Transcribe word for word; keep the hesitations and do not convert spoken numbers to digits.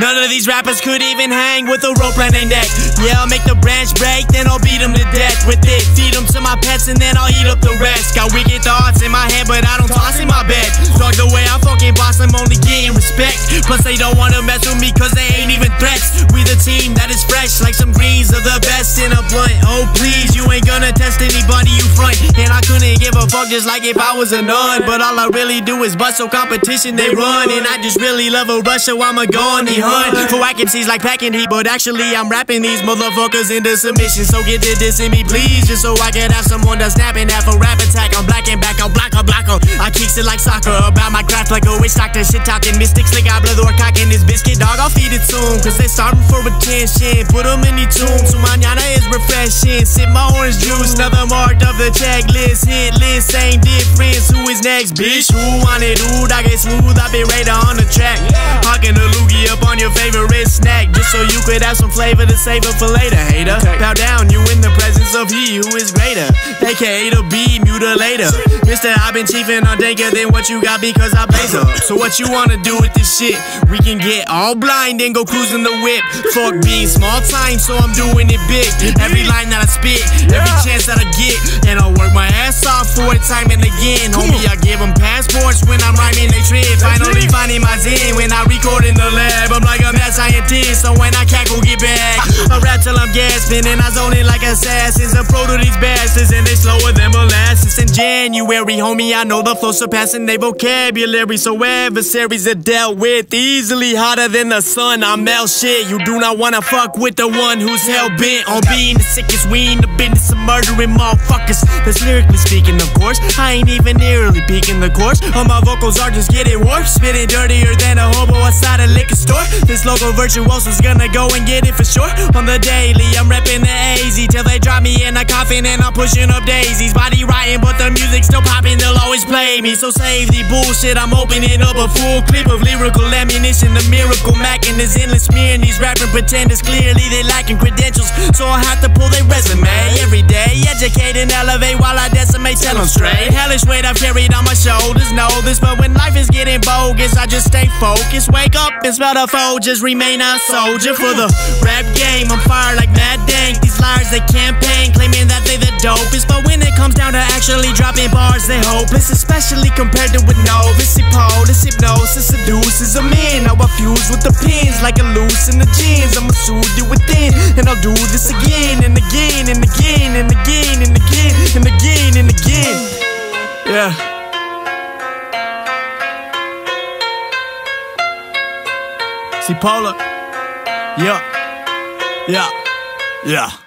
None of these rappers could even hang with a rope around their neck. Yeah, I'll make the branch break, then I'll beat them to death with it. Feed them to my pets and then I'll eat up the rest. Got wicked thoughts in my head, but I don't toss in my bed. Dog, the way I fucking boss, I'm only getting respect. Plus they don't wanna mess with me cause they ain't even threats. We the team that is fresh, like some greens are the best in a blunt. Oh please, you ain't gonna test anybody you front. And I couldn't give a fuck just like if I was a nun. But all I really do is bust, so competition they run. And I just really love a rush, so I'ma go on the hunt for vacancies like packing heat. But actually I'm rapping these motherfuckers into submission. So get to dissing me please, just so I can have someone to snap and have a rap attack. I'm black and back, I'm black, I'm black, I kicks it like soccer. About my craft like a witch doctor. Shit talking mystics like I blood or cocking this biscuit. Dog, I'll feed it to 'em, cause they starving for attention. Put 'em in the tune, so mañana is refreshing. Sip my orange juice, another mark of the checklist. Hit list, same difference. Who is next, bitch? Who want it? Ooh, I get smooth, I be radar on the track. Hawking a loogie up on your favorite snack, just so you could have some flavor to savor for later, hater. Bow down, you in the presence of he who is greater, aka the B mutilator. Mister, I've been chiefing on danger than what you got because I blaze up. So what you wanna do with this shit? We can get all blind and go cruising the whip. Fuck being small time, so I'm doing it big. Every line that I spit, every chance that I get, and I'll work my ass off for it time and again. Homie, I give them passports when I'm rhyming they trip. Finally finding my zen when I record in the lab. I'm like a mad scientist, so when I cackle get back. I rap till I'm gasping and I zone it like assassins. A pro to these bastards and they slower than molasses. In January, homie, I know the flow surpassing their vocabulary. So adversaries are dealt with easily, hotter than the sun. I melt shit. You do not wanna fuck with the one who's hell bent on being the sickest. We in the business of murdering motherfuckers. That's lyrically speaking, of course. I ain't even nearly peaking the course. All my vocals are just getting worse. Spitting dirtier than a hobo outside a liquor store. This local virtuoso's gonna go and get it for sure. On the daily, I'm repping the A Z till they drop me in a coffin and I'm pushing up daisies. Body rotting, but the music still popping. They'll always play me, so save the bullshit. I'm opening up a full clip of lyrical ammunition. The miracle macking is endless, smearing these rapping pretenders. Clearly they lacking credentials, so I have to pull their resume every day. Educate and elevate while I decimate, tell them straight. Hellish weight I've carried on my shoulders, know this. But when life is getting bogus, I just stay focused. Wake up and smell the foe, just remain a soldier for the rap game. I'm fired like Mad Dank. These liars they campaign, claiming that they the dopest. But when it comes down to actually dropping bars, they hopeless. Especially compared to with novice. Pole, this hypnosis seduces a man. Now I fuse with the pins like a loose in the jeans. I'ma soothe you within, and I'll do this again and again and again and again and again and again and again. Yeah. See Paula. Yeah. Yeah. Yeah.